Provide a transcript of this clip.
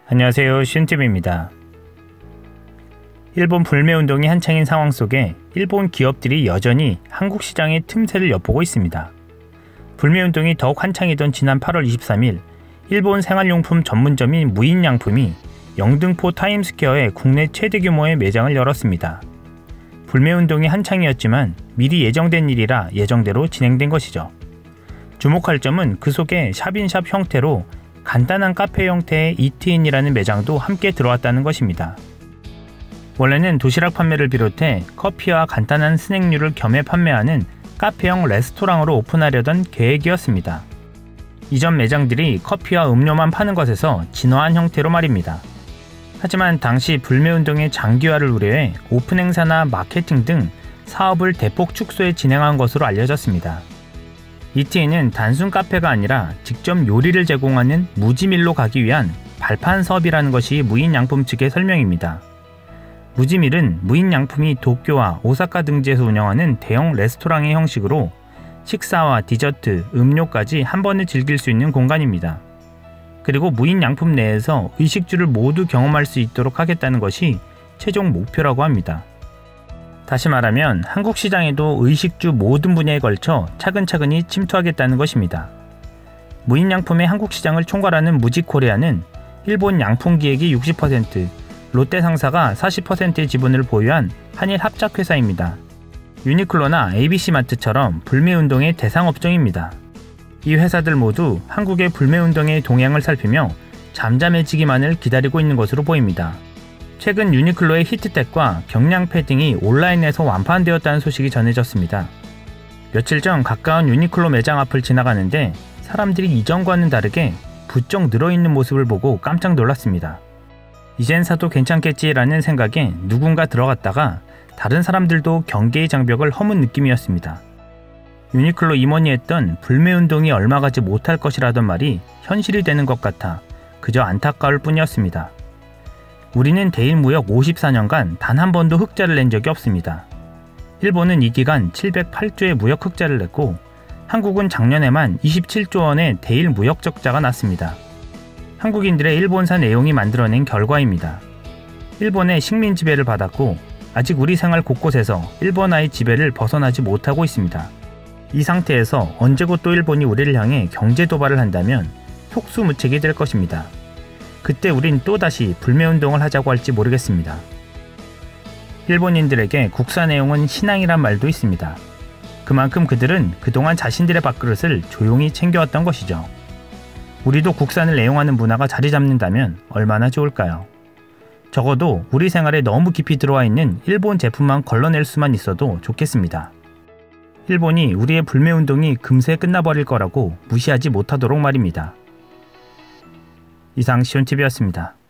안녕하세요, 슌TV입니다. 일본 불매운동이 한창인 상황 속에 일본 기업들이 여전히 한국 시장의 틈새를 엿보고 있습니다. 불매운동이 더욱 한창이던 지난 8월 23일 일본 생활용품 전문점인 무인양품이 영등포 타임스퀘어에 국내 최대 규모의 매장을 열었습니다. 불매운동이 한창이었지만 미리 예정된 일이라 예정대로 진행된 것이죠. 주목할 점은 그 속에 샵인샵 형태로 간단한 카페 형태의 이트인이라는 매장도 함께 들어왔다는 것입니다. 원래는 도시락 판매를 비롯해 커피와 간단한 스낵류를 겸해 판매하는 카페형 레스토랑으로 오픈하려던 계획이었습니다. 이전 매장들이 커피와 음료만 파는 것에서 진화한 형태로 말입니다. 하지만 당시 불매운동의 장기화를 우려해 오픈 행사나 마케팅 등 사업을 대폭 축소해 진행한 것으로 알려졌습니다. 이트인은 단순 카페가 아니라 직접 요리를 제공하는 무지밀로 가기 위한 발판 사업이라는 것이 무인양품 측의 설명입니다. 무지밀은 무인양품이 도쿄와 오사카 등지에서 운영하는 대형 레스토랑의 형식으로 식사와 디저트, 음료까지 한 번에 즐길 수 있는 공간입니다. 그리고 무인양품 내에서 의식주를 모두 경험할 수 있도록 하겠다는 것이 최종 목표라고 합니다. 다시 말하면 한국 시장에도 의식주 모든 분야에 걸쳐 차근차근히 침투하겠다는 것입니다. 무인양품의 한국 시장을 총괄하는 무지코리아는 일본 양품기획이 60%, 롯데 상사가 40%의 지분을 보유한 한일 합작회사입니다. 유니클로나 ABC마트처럼 불매운동의 대상업종입니다. 이 회사들 모두 한국의 불매운동의 동향을 살피며 잠잠해지기만을 기다리고 있는 것으로 보입니다. 최근 유니클로의 히트텍과 경량 패딩이 온라인에서 완판되었다는 소식이 전해졌습니다. 며칠 전 가까운 유니클로 매장 앞을 지나가는데 사람들이 이전과는 다르게 부쩍 늘어있는 모습을 보고 깜짝 놀랐습니다. 이젠 사도 괜찮겠지라는 생각에 누군가 들어갔다가 다른 사람들도 경계의 장벽을 허문 느낌이었습니다. 유니클로 임원이 했던 불매운동이 얼마 가지 못할 것이라던 말이 현실이 되는 것 같아 그저 안타까울 뿐이었습니다. 우리는 대일 무역 54년간 단 한 번도 흑자를 낸 적이 없습니다. 일본은 이 기간 708조의 무역 흑자를 냈고 한국은 작년에만 27조 원의 대일 무역 적자가 났습니다. 한국인들의 일본산 애용이 만들어낸 결과입니다. 일본의 식민 지배를 받았고 아직 우리 생활 곳곳에서 일본화의 지배를 벗어나지 못하고 있습니다. 이 상태에서 언제고 또 일본이 우리를 향해 경제 도발을 한다면 속수무책이 될 것입니다. 그때 우린 또다시 불매운동을 하자고 할지 모르겠습니다. 일본인들에게 국산 애용은 신앙이란 말도 있습니다. 그만큼 그들은 그동안 자신들의 밥그릇을 조용히 챙겨왔던 것이죠. 우리도 국산을 애용하는 문화가 자리 잡는다면 얼마나 좋을까요? 적어도 우리 생활에 너무 깊이 들어와 있는 일본 제품만 걸러낼 수만 있어도 좋겠습니다. 일본이 우리의 불매운동이 금세 끝나버릴 거라고 무시하지 못하도록 말입니다. 이상 슌TV였습니다.